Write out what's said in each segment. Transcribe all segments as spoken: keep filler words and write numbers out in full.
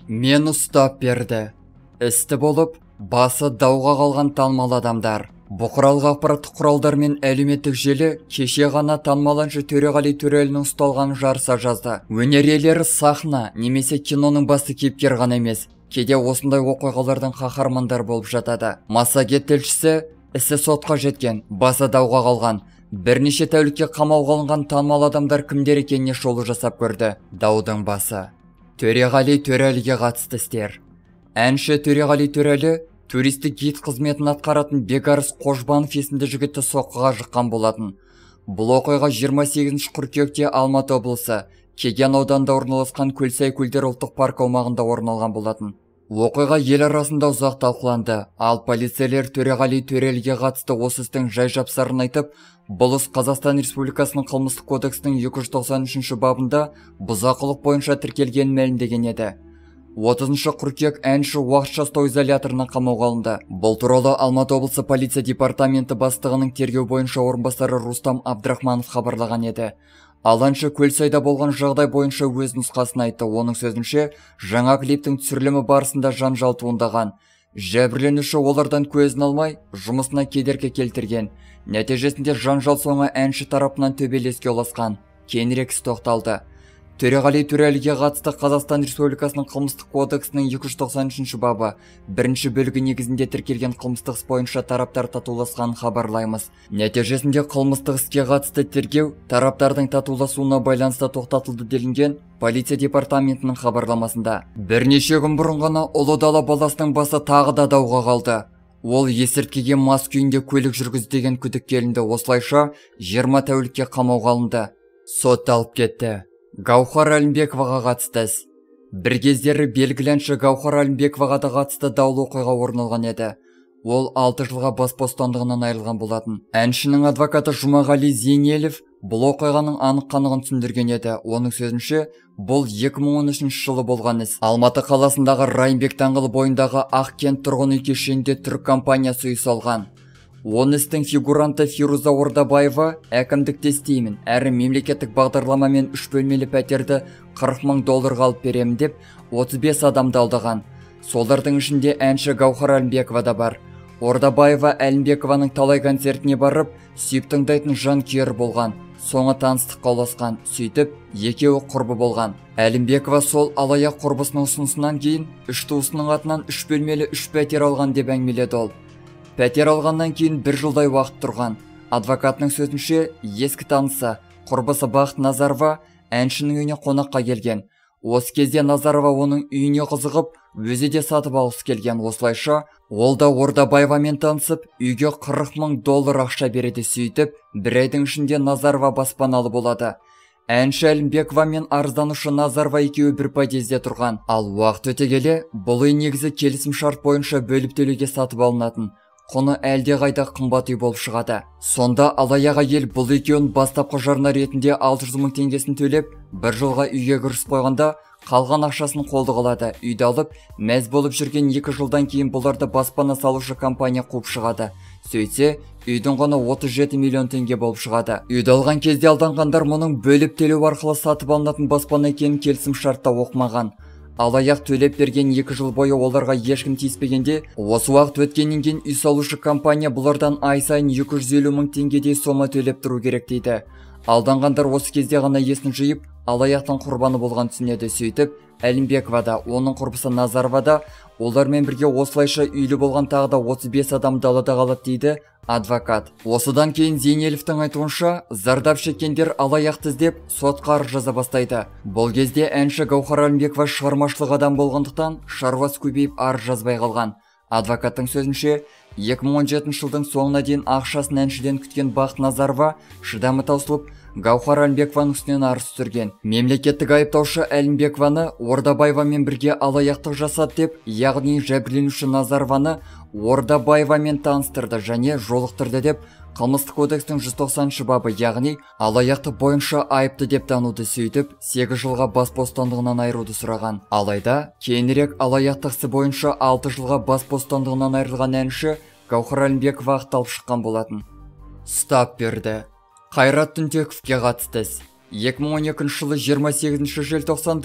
Мен ұстап берді. Істі болып, басы дауға қалған танымал адамдар. Бұқаралық ақпараттық құралдар мен әлеуметтік желі кеше ғана танымал әнші Төреғали Төрәлінің ұсталғанын жарыса жазды. Өнер иелері сахна немесе киноның басты кейіпкер ғана емес, кейде осындай оқиғалардың қаһармандар болып жатады. Массагет тілшісі ісі сотқа жеткен, басы дауға қалған, бірнеше тәулікке қамауға алынған танымал адамдар кімдер екеніне шолу жасап көрді. Даудың басы. Төреғали Төрәліге қатысты істер. Әнші Төреғали Төрәлі туристік гид қызметін атқаратын Бекарыс Қожбанов есімді жігітті соққыға жыққан болатын. Бұл оқиға жиырма сегізінші қыркүйекте Алматы облысы Кеген ауданында орналасқан Көлсай көлдер ұлттық парк аумағында орын алған болатын. Оқиға ел арасында ұзақ талқыланды, ал полицейлер Төреғали Төрәліге қатысты осы істің жай-жапсарын айтып, бұл іс Қазақстан Республикасының қылмыстық кодексінің екі жүз тоқсан үшінші бабында бұзақылық бойынша тіркелгенін мәлімдеген еді. отызыншы қыркүйек әнші уақытша ұстау изоляторына қамауға алынды. Бұл туралы Алматы облысы полиция департаменті бастығының тергеу бойынша орынбасары Рустам Абдрахманов хабарлаған еді. Ал әнші Көлсайда болған жағдай бойынша өз нұсқасын айтты. Оның сөзінше, жаңа клиптің түсірілімі барысында жанжал туындаған. Жәбірленуші олардан көзін алмай, жұмысына кедергі келтірген. Нәтижесінде жанжал соңы әнші тарапынан төбелеске ұласқан. Кейінірек іс тоқталды. Төреғали Төрәліге қатысты Қазақстан Республикасының қылмыстық кодексінің екі жүз тоқсан үшінші бабы бірінші бөлігі негізінде тіркелген қылмыстық іс бойынша тараптар татуласқанын хабарлаймыз. Нәтижесінде қылмыстық іске қатысты тергеу тараптардың татуласуына байланысты тоқтатылды делінген полиция департаментінің хабарламасында. Бірнеше күн бұрын ғана Ұлы Дала баласының басы тағы да дауға қалды. Ол есірткіге мас күйінде көлік жүргізді деген күдікке ілінді. Осылайша жиырма тәулікке қамауға алынды. Сотталып кетті. Гаухар Әлімбековаға қатысты іс. Бір кездері белгілі әнші Гаухар Әлімбековаға да қатысты даулы оқиға орын алған еді. Ол алты жылға бас бостандығынан айырылған болатын. Әншінің адвокаты Жұмағали Зейнелев бұл оқиғаның анық-қанығын түсіндірген еді. Оның сөзінше, бұл екі мың он үшінші жылы болған іс. Алматы қаласындағы Райымбек даңғылы бойындағы Ақкент тұрғын үй кешенінде түрік компаниясы үй салған. Он істің фигуранты Фируза Ордабаева әкімдікте істеймін, әрі мемлекеттік бағдарламамен үш бөлмелі пәтерді қырық мың долларға алып беремін деп отыз бес адамды алдаған. Солардың ішінде әнші Гаухар Әлімбекова да бар. Ордабаева Әлімбекованың талай концертіне барып, сүйіп тыңдайтын жанкүйер болған. Соңы таныстыққа ұласқан, сөйтіп екеуі құрбы болған. Әлімбекова сол алаяқ құрбысының ұсынысынан кейін үш туысының атынан үш бөлмелі үш пәтер алған деп әңгімеледі ол. Пәтер алғаннан кейін бір жылдай уақыт тұрған. Адвокатының сөзінше, ескі таныса, құрбысы Бақыт Назарова әншінің үйіне қонаққа келген. Осы кезде Назарова оның үйіне қызығып, өзі де сатып алғысы келген. Осылайша, ол да Ордабаевамен танысып, үйге қырық мың доллар ақша береді. Сөйтіп, бір айдың ішінде Назарова баспаналы болады. Әнші Әлімбекова мен арызданушы Назарова екеуі бір подъезде тұрған. Ал уақыт өте келе, бұл үй негізі келісім шарт бойынша бөліп төлеуге сатып алынатын. Құны әлде қайда қымбат үй болып шығады. Сонда алаяқ әйел бұл екеуін бастапқы жарна ретінде алты жүз мың теңгесін төлеп, бір жылға үйге кіріс қойғанда, қалған ақшасын қолды қылады. Үйді алып, мәз болып жүрген екі жылдан кейін бұларды баспана салушы компания қуып шығады. Сөйтсе, үйдің құны отыз жеті миллион теңге болып шығады. Үйді алған кезде алданғандар мұның бөліп төлеу арқылы сатып алынатын баспана екенін келісім шартта оқымаған. Алаяқ төлеп берген екі жыл бойы оларға ешкім тиіспегенде, осы уақыт өткеннен кейін үй салушы компания бұлардан ай сайын екі жүз елу мың теңгедей сома төлеп тұру керек дейді. Алданғандар осы кезде ғана есін жиып, алаяқтың құрбаны болған түсінеді. Сөйтіп, Әлімбекова да, оның құрбысы Назарова да, олармен бірге осылайша үйлі болған тағы да отыз бес адам далада қалады дейді адвокат. Осыдан кейін Зейнелевтің айтуынша, зардап шеккендер алаяқты іздеп сотқа арыз жаза бастайды. Бұл кезде әнші Гаухар Әлімбекова шығармашылық адам болғандықтан шаруасы көбейіп арыз жазбай қалған. Адвокаттың сөзінше, екі мың он жетінші жылдың соңына дейін ақшасын әншіден күткен Бақыт Назарова шыдамы таусылып, Гаухар Әлімбекованың үстінен арыз түсірген. Мемлекеттік айыптаушы Әлімбекованы Ордабаевамен бірге алаяқтық жасады деп, яғни жәбірленуші Назарованы Ордабаевамен таныстырды және жолықтырды деп, қылмыстық кодекстің жүз тоқсаныншы бабы, яғни алаяқтық бойынша айыпты деп тануды. Сөйтіп, сегіз жылға бас бостандығынан айыруды сұраған. Алайда, кейінірек алаяқтық ісі бойынша алты жылға бас бостандығынан айырылған әнші Гаухар Әлімбекова ақталып шыққан болатын. Ұстап берді. Қайрат Түнтековке қатысты іс. екі мың он екінші жылы жиырма сегізінші желтоқсанда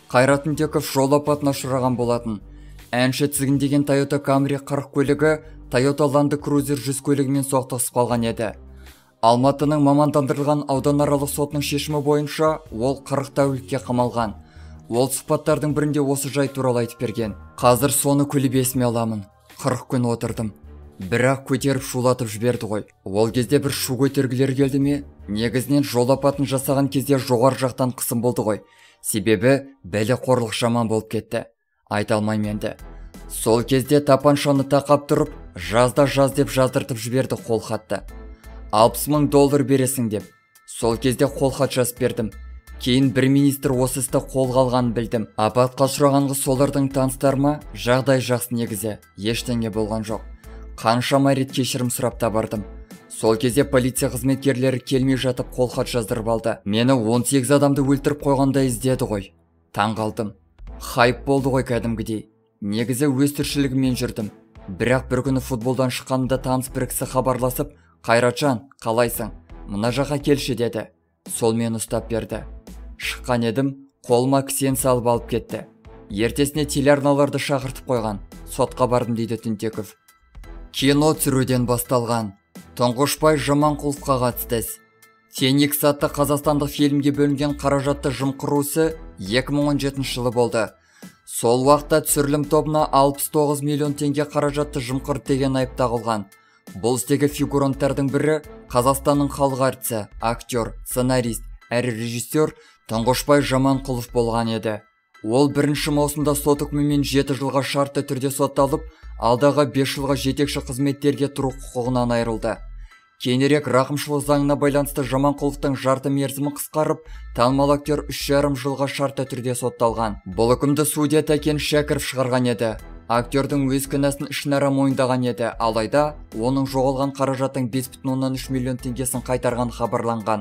Қайрат Түнтеков жол апатына ұшыраған болатын. Әнші тізгіндеген Toyota Camry қырық көлігі Toyota Land Cruiser жүз көлігімен соқтығысып қалған еді. Алматының мамандандырылған ауданаралық сотының шешімі бойынша ол қырық тәулікке қамалған. Ол сұхбаттардың бірінде осы жай туралы айтып берген. Қазір соны күліп есіме аламын. қырық күн отырдым. Бірақ көтеріп шулатып жіберді ғой. Ол кезде бір шу көтергілер келді ме? Негізінен жол апатын жасаған кезде жоғар жақтан қысым болды ғой. Себебі бәле қорлық жаман болып кетті. Айта алмаймын енді. Сол кезде тапаншаны тақап тұрып, жазда жаз деп жаздыртып жіберді қолхатты. алпыс мың доллар бересің деп. Сол кезде қолхат жазып бердім. Кейін бір министр осы істі қолға алғанын білдім. Апатқа ұшырағанғы солардың таныстарыма жағдай жақсы негізі. Ештеңе болған жоқ. Қаншама рет кешірім сұрап та бардым. Сол кезде полиция қызметкерлері келмей жатып қолхат жаздырып алды. Мені он сегіз адамды өлтіріп қойғанда іздеді ғой. Таң қалдым. Хайп болды ғой кәдімгідей. Негізі өз тіршілігіммен жүрдім. Бірақ бір күні футболдан шыққанымда таныс бір кісі хабарласып, «Қайратжан, қалайсың? Мына жаққа келші» деді. Сол мені ұстап берді. Шыққан едім, қолыма кісен салып алып кетті. Ертесіне телеарналарды шақыртып қойған. Сотқа бардым дейді Түнтеков. Кино түсіруден басталған. Тұңғышбай Жаманқұловқа қатысты іс. Феникс атты қазақстандық фильмге бөлінген қаражатты жымқыру ісі екі мың он жетінші жылы болды. Сол уақытта түсірілім тобына алпыс тоғыз миллион теңге қаражатты жымқырды деген айып тағылған. Бұл істегі фигуранттардың бірі Қазақстанның халық әртісі, актер, сценарист әрі режиссер Тұңғышбай Жаманқұлов болған еді. Ол бірінші маусымда сот үкімімен жеті жылға шартты түрде сотталып, алдағы бес жылға жетекші қызметтерге тұру құқығынан айырылды. Кейінірек рақымшылық заңына байланысты Жаманқұловтың жарты мерзімі қысқарып, танымал актер үш жарым жылға шартты түрде сотталған. Бұл үкімді судья Тәкен Шәкіров шығарған еді. Актердің өз кінәсін ішінара мойындаған еді, алайда оның жоғалған қаражаттың бес бүтін оннан үш миллион теңгесін қайтарған хабарланған.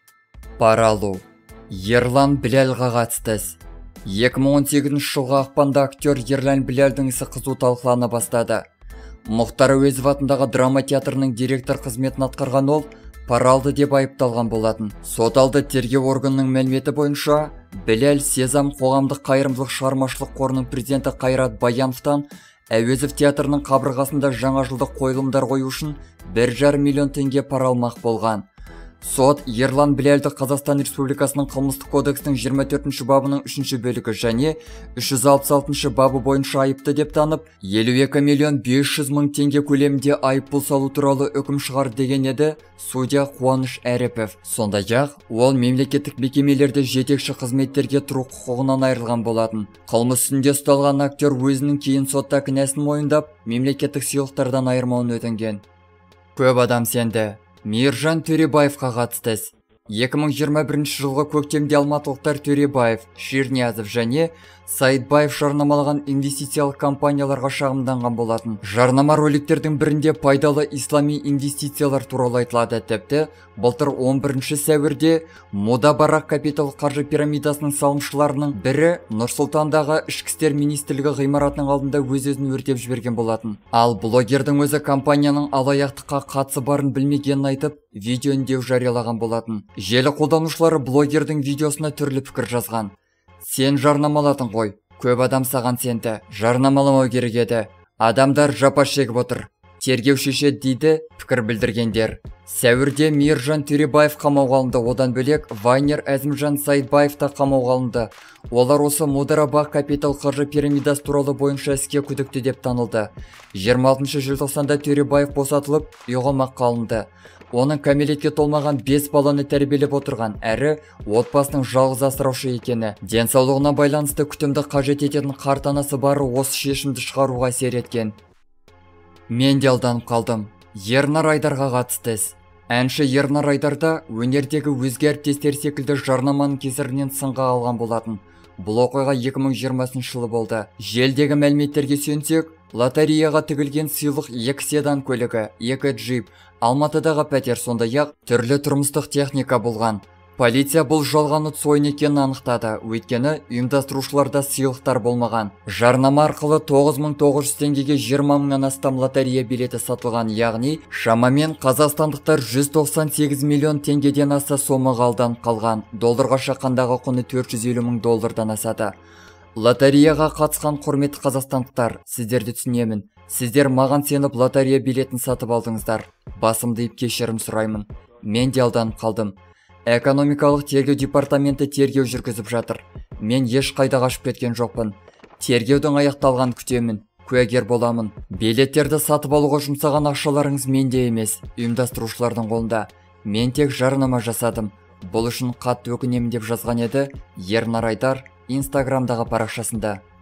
Пара алу. Ерлан Біләлға қатысты іс. екі мың он сегізінші жылғы ақпанда актер Ерлан Біләлдің ісі қызу талқылана бастады. Мұхтар Әуезов атындағы драма театрының директор қызметін атқарған ол пара алды деп айыпталған болатын. Сот алды тергеу органының мәліметі бойынша Біләл Сезам қоғамдық қайырымдылық шығармашылық қорының президенті Қайрат Баяновтан Әуезов театрының қабырғасында жаңа жылдық қойылымдар қою үшін бір жарым миллион теңге пара алмақ болған. Сот Ерлан Біләлді Қазақстан Республикасының қылмыстық кодексінің жиырма төртінші бабының үшінші бөлігі және үш жүз алпыс алтыншы бабы бойынша айыпты деп танып, елу екі миллион бес жүз мың теңге көлемінде айыппұл салу туралы үкім шығарды деген еді судья Қуаныш Әріпов. Сондай-ақ ол мемлекеттік мекемелерде жетекші қызметтерге тұру құқығынан айырылған болатын. Қылмыс үстінде ұсталған актер өзінің кейін сотта кінәсін мойындап, мемлекеттік сыйлықтардан айырмауын өтінген. Көп адам сенді. Мейіржан Төребаевқа қатысты іс. екі мың жиырма бірінші жылғы көктемде алматылықтар Төребаев, Шерниязов және Саидбаев жарнамалаған инвестициялық компанияларға шағымданған болатын. Жарнама роликтердің бірінде пайдалы ислами инвестициялар туралы айтылады. Тіпті былтыр он бірінші сәуірде Мода Барак Капитал қаржы пирамидасының салымшыларының бірі Нұр-Сұлтандағы Ішкі істер министрлігі ғимаратының алдында өз-өзін өртеп жіберген болатын. Ал блогердің өзі компанияның алаяқтыққа қатысы барын білмегенін айтып, видео үндеу жариялаған болатын. Желі қолданушылары блогердің видеосына түрлі пікір жазған. Сен жарнамалатын ғой, көп адам саған сенді, жарнамаламау керек еді. Адамдар жапа шегіп отыр. Тергеу шешеді дейді пікір білдіргендер. Сәуірде Мейіржан Төребаев қамауға алынды, одан бөлек Вайнер Әзімжан Саидбаев та қамауға алынды. Олар осы Мода Барак Капитал қаржы пирамидасы туралы бойынша іске күдікті деп танылды. жиырма алтыншы желтоқсанда Төребаев босатылып, үйғамаққа алынды. Оның кәмелетке толмаған бес баланы тәрбиелеп отырған әрі отбасының жалғыз асыраушы екені, денсаулығына байланысты күтімді қажет ететін қарт анасы бары осы шешімді шығаруға әсер еткен. Мен де алданып қалдым. Ернар Айдарға қатысты іс. Әнші Ернар Айдарда өнердегі өзге әріптестері секілді жарнаманың кесірінен сынға алған болатын. Бұл оқиға екі мың жиырмасыншы жылы болды. Желдегі мәліметтерге сүйенсек, лотереяға тігілген сыйлық екі седан көлігі, екі джип, Алматыдағы пәтер, сондай-ақ түрлі тұрмыстық техника болған. Полиция бұл жалған ұтыс ойын екенін анықтады, өйткені ұйымдастырушыларда сыйлықтар болмаған. Жарнама арқылы тоғыз мың тоғыз жүз теңгеге жиырма мыңнан астам лотерея билеті сатылған, яғни шамамен қазақстандықтар жүз тоқсан сегіз миллион теңгеден аса сомаға алданып қалған. Долларға шаққандағы құны төрт жүз елу мың доллардан асады. Лотереяға қатысқан құрметті қазақстандықтар, сіздерді түсінемін. Сіздер маған сеніп лотерея билетін сатып алдыңыздар. Басымды иіп кешірім сұраймын. Мен де алданып қалдым. Экономикалық тергеу департаменті тергеу жүргізіп жатыр. Мен ешқайда қашып кеткен жоқпын. Тергеудің аяқталғанын күтемін. Куәгер боламын. Билеттерді сатып алуға жұмсаған ақшаларыңыз менде емес, ұйымдастырушылардың қолында. Мен тек жарнама жасадым. Бұл үшін қатты өкінемін деп жазған еді Ернар Айдар инстаграмдағы парақшасында.